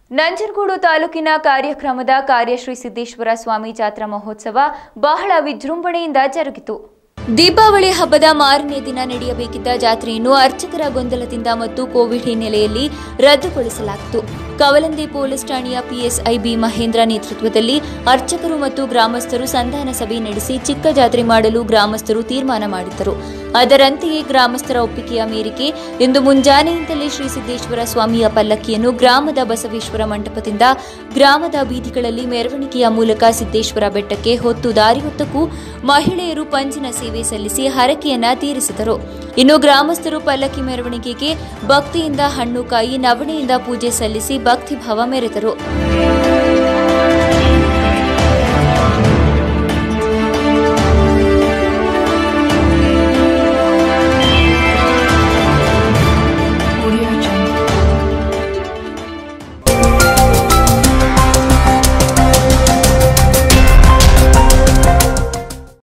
ನಂಜನಗೂಡು ತಾಲೂಕಿನ ಕಾರ್ಯಕ್ರಮದ ಕಾರ್ಯಶ್ರೀ ಸಿದ್ದೇಶ್ವರ ಸ್ವಾಮಿ ಜಾತ್ರಾ ಮಹೋತ್ಸವ ಬಹಳ ವಿಜೃಂಭಣೆಯಿಂದ ಜರುಗಿತು. ದೀಪಾವಳಿ ಹಬ್ಬದ ಮಾರನೇ ದಿನ ನಡೆಯಬೇಕಿದ್ದ ಜಾತ್ರೆಯನ್ನು ಅರ್ಚಕರ ಗೊಂದಲದಿಂದ ಮತ್ತು ಕೋವಿಡ್ ಹಿನ್ನೆಲೆಯಲ್ಲಿ ರದ್ದುಗೊಳಿಸಲಾಯಿತು. ಕವಲಂದಿ ಪೊಲೀಸ್ ಠಾಣೆಯ ಪಿಎಸ್ಐ ಬಿ ಮಹೇಂದ್ರ ನೇತೃತ್ವದಲ್ಲಿ ಅರ್ಚಕರು ಮತ್ತು ಗ್ರಾಮಸ್ಥರು ಸಂಧಾನ ಸಭೆ ನಡೆಸಿ ಚಿಕ್ಕ ಜಾತ್ರೆ ಮಾಡಲು ಗ್ರಾಮಸ್ಥರು ತೀರ್ಮಾನ ಮಾಡಿದ್ದರು. ಅದರಂತೆಯೇ ಗ್ರಾಮಸ್ಥರ ಒಪ್ಪಿಗೆಯ ಮೇರೆಗೆ ಇಂದು ಮುಂಜಾನೆಯಿಂದಲೇ ಶ್ರೀ ಸಿದ್ದೇಶ್ವರ ಸ್ವಾಮಿಯ ಪಲ್ಲಕ್ಕಿಯನ್ನು ಗ್ರಾಮದ ಬಸವೇಶ್ವರ ಮಂಟಪದಿಂದ ಗ್ರಾಮದ ಬೀದಿಗಳಲ್ಲಿ ಮೆರವಣಿಗೆಯ ಮೂಲಕ ಸಿದ್ದೇಶ್ವರ ಬೆಟ್ಟಕ್ಕೆ ಹೊತ್ತು ದಾರಿಯುದ್ದಕ್ಕೂ ಮಹಿಳೆಯರು ಪಂಜಿನ ಸೇವೆ ಸಲ್ಲಿಸಿ ಹರಕೆಯನ್ನ ತೀರಿಸಿದರು. ಇನ್ನು ಗ್ರಾಮಸ್ಥರು ಪಲ್ಲಕ್ಕಿ ಮೆರವಣಿಗೆಗೆ ಭಕ್ತಿಯಿಂದ ಹಣ್ಣು ಕಾಯಿ ನವಣೆಯಿಂದ ಪೂಜೆ ಸಲ್ಲಿಸಿ ಭಕ್ತಿಭಾವ ಮೆರೆದರು.